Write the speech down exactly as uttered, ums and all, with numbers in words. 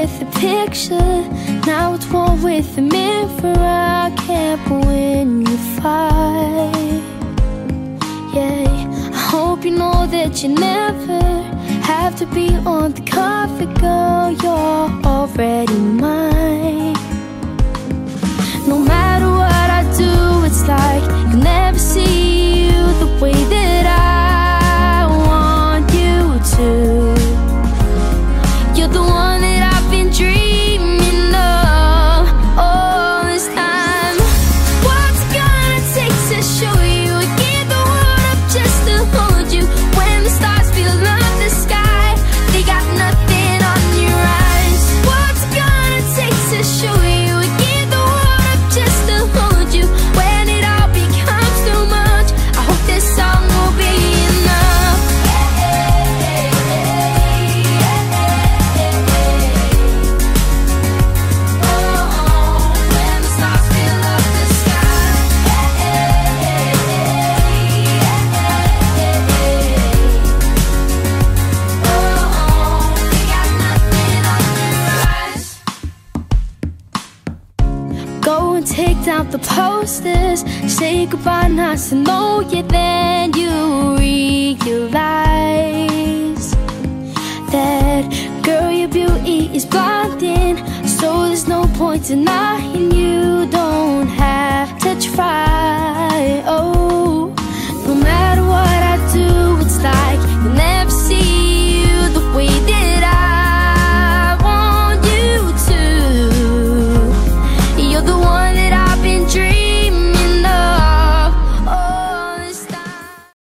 with the picture, now it's war with the mirror. I can't win you fight. Yeah, I hope you know that you never have to be on the cover, girl. You're already mine. No matter what I do, it's like you'll never see you the way that I want you to. You're the one that I've been dreaming of all this time. What's it gonna take to show you I give the world up just to hold you? When the stars feel up the sky, they got nothing on your eyes. What's it gonna take to show you I give the world up just to hold you? When it all becomes too much, I hope this song will be enough. Go and take down the posters, say goodbye, not to know you. Then you realize that, girl, your beauty is blinding, so there's no point denying you.